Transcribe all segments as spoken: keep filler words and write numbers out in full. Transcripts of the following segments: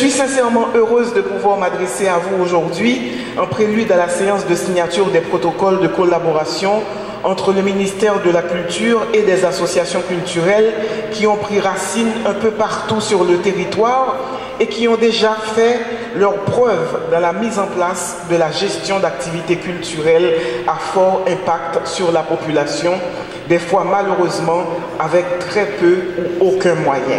suis sincèrement heureuse de pouvoir m'adresser à vous aujourd'hui en prélude à la séance de signature des protocoles de collaboration entre le ministère de la Culture et des associations culturelles qui ont pris racine un peu partout sur le territoire et qui ont déjà fait leur preuve dans la mise en place de la gestion d'activités culturelles à fort impact sur la population, des fois malheureusement avec très peu ou aucun moyen.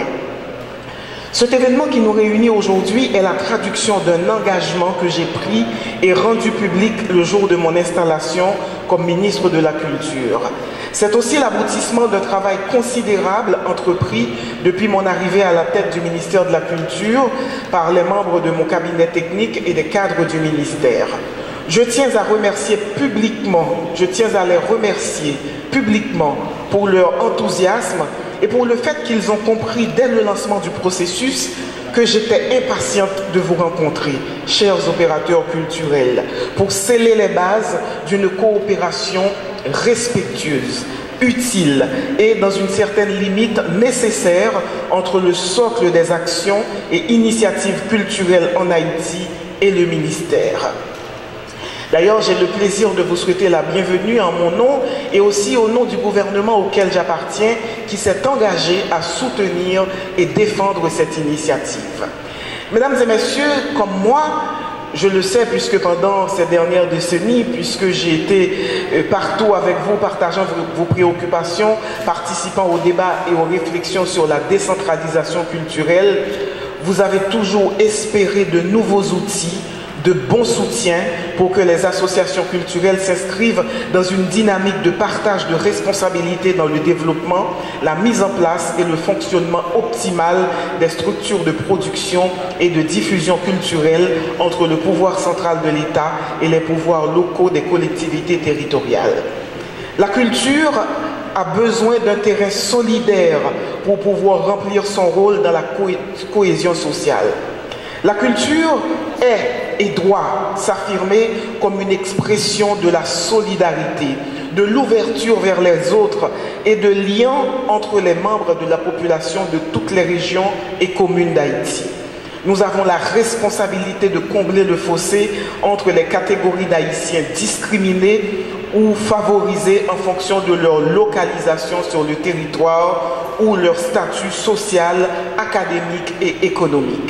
Cet événement qui nous réunit aujourd'hui est la traduction d'un engagement que j'ai pris et rendu public le jour de mon installation comme ministre de la Culture. C'est aussi l'aboutissement d'un travail considérable entrepris depuis mon arrivée à la tête du ministère de la Culture par les membres de mon cabinet technique et des cadres du ministère. Je tiens à remercier publiquement, je tiens à les remercier publiquement pour leur enthousiasme et pour le fait qu'ils ont compris dès le lancement du processus que j'étais impatiente de vous rencontrer, chers opérateurs culturels, pour sceller les bases d'une coopération respectueuse, utile et dans une certaine limite nécessaire entre le socle des actions et initiatives culturelles en Haïti et le ministère. D'ailleurs, j'ai le plaisir de vous souhaiter la bienvenue en mon nom et aussi au nom du gouvernement auquel j'appartiens qui s'est engagé à soutenir et défendre cette initiative. Mesdames et messieurs, comme moi, je le sais puisque pendant ces dernières décennies, puisque j'ai été partout avec vous, partageant vos préoccupations, participant aux débats et aux réflexions sur la décentralisation culturelle, vous avez toujours espéré de nouveaux outils, de bons soutiens pour que les associations culturelles s'inscrivent dans une dynamique de partage de responsabilités dans le développement, la mise en place et le fonctionnement optimal des structures de production et de diffusion culturelle entre le pouvoir central de l'État et les pouvoirs locaux des collectivités territoriales. La culture a besoin d'un terrain solidaire pour pouvoir remplir son rôle dans la cohé- cohésion sociale. La culture est et doit s'affirmer comme une expression de la solidarité, de l'ouverture vers les autres et de lien entre les membres de la population de toutes les régions et communes d'Haïti. Nous avons la responsabilité de combler le fossé entre les catégories d'Haïtiens discriminés ou favorisés en fonction de leur localisation sur le territoire ou leur statut social, académique et économique.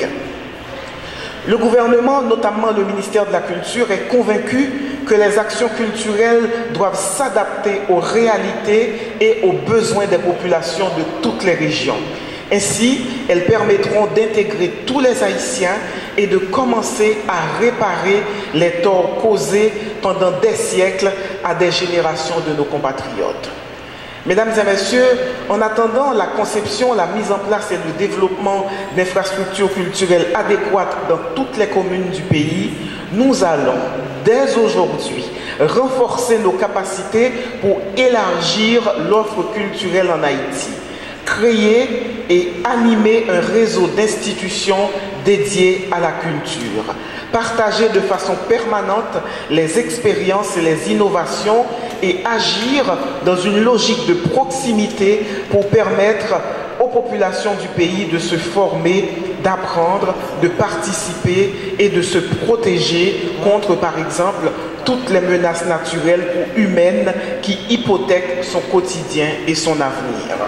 Le gouvernement, notamment le ministère de la Culture, est convaincu que les actions culturelles doivent s'adapter aux réalités et aux besoins des populations de toutes les régions. Ainsi, elles permettront d'intégrer tous les Haïtiens et de commencer à réparer les torts causés pendant des siècles à des générations de nos compatriotes. Mesdames et messieurs, en attendant la conception, la mise en place et le développement d'infrastructures culturelles adéquates dans toutes les communes du pays, nous allons, dès aujourd'hui, renforcer nos capacités pour élargir l'offre culturelle en Haïti, créer et animer un réseau d'institutions dédiées à la culture, partager de façon permanente les expériences et les innovations et agir dans une logique de proximité pour permettre aux populations du pays de se former, d'apprendre, de participer et de se protéger contre, par exemple, toutes les menaces naturelles ou humaines qui hypothèquent son quotidien et son avenir.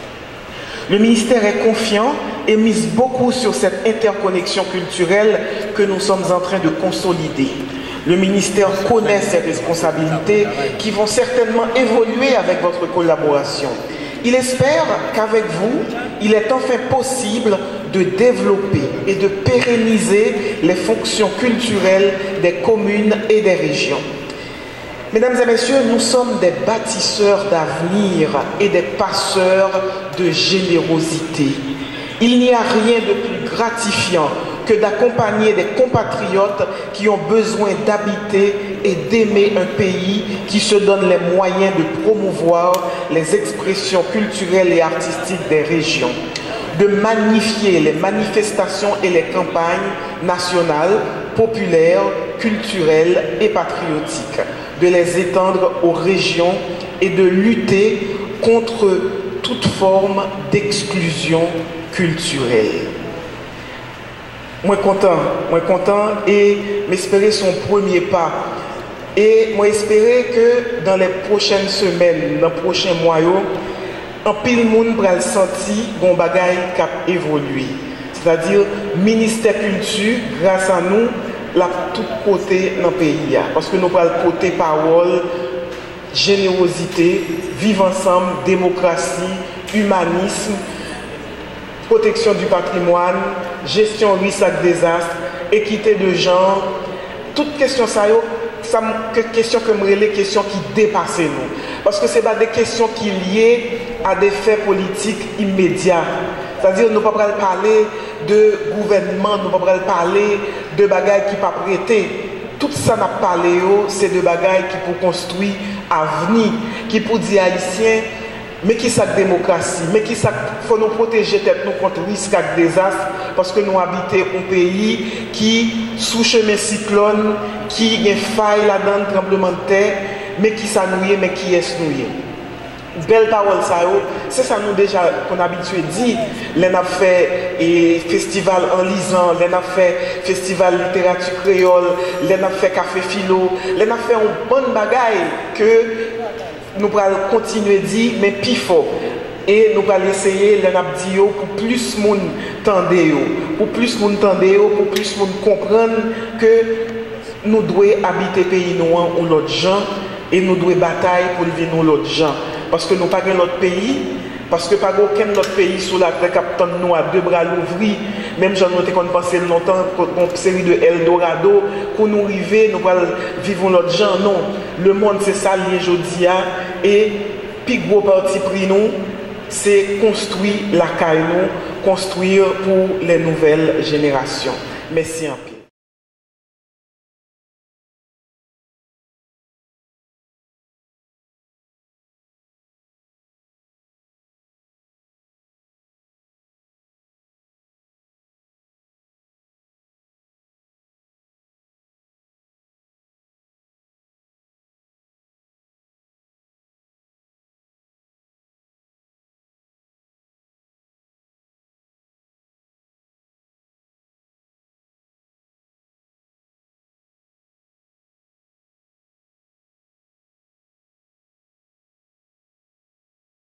Le ministère est confiant et mise beaucoup sur cette interconnexion culturelle que nous sommes en train de consolider. Le ministère connaît ses responsabilités qui vont certainement évoluer avec votre collaboration. Il espère qu'avec vous, il est enfin possible de développer et de pérenniser les fonctions culturelles des communes et des régions. Mesdames et messieurs, nous sommes des bâtisseurs d'avenir et des passeurs de générosité. Il n'y a rien de plus gratifiant que d'accompagner des compatriotes qui ont besoin d'habiter et d'aimer un pays qui se donne les moyens de promouvoir les expressions culturelles et artistiques des régions, de magnifier les manifestations et les campagnes nationales, populaires, culturelles et patriotiques, de les étendre aux régions et de lutter contre toute forme d'exclusion culturelle. Moi content, moi content et m'espérer son premier pas. Et moi espérer que dans les prochaines semaines, dans les prochains mois, un pile monde va le sentir bon bagaille qui a évolué. C'est-à-dire ministère culture grâce à nous la tout côté dans le pays parce que nous parlons côté parole, générosité, vivre ensemble, démocratie, humanisme, protection du patrimoine, gestion risque et désastre, équité de genre, toutes questions ça yo, ça que questions que les questions qui dépassent nous parce que c'est pas des questions qui liées à des faits politiques immédiats. C'est-à-dire nous ne pouvons pas parler de gouvernement, nous ne pouvons pas parler de bagailles qui ne pas prêter. Tout ça n'a pas parlé, c'est de bagailles qui pour construire avenir, qui pour dire haïtiens, mais qui ça démocratie, mais qui ça faut nous protéger tête nous contre risque et désastre parce que nous habitons un pays qui sous chemin cyclone, qui a une faille là-dedans, tremblement de terre, mais qui s'annouille, mais qui est nouillé. Belle parole ça c'est ça nous déjà qu'on habitué dit les a fait et festival en lisant les a fait festival littérature créole les a fait café philo les a fait une bonne bagaille que nous allons continuer dire mais plus fort et nous allons essayer les a dit pour plus monde tendre pour plus monde tendre pour plus monde comprendre que nous devons habiter pays noir ou l'autre gens et nous devons batailler pour vivre l'autre gens. Parce que nous n'avons pas notre pays, parce que pas aucun autre pays sous la terre qui nous à deux bras l'ouvrir, même j'en ai pensé longtemps, une série de Eldorado, pour nous arriver, nous allons vivre notre gens. Non, le monde c'est ça, lié aujourd'hui, et puis gros parti pris nous, c'est construire la caille, construire pour les nouvelles générations. Merci un peu.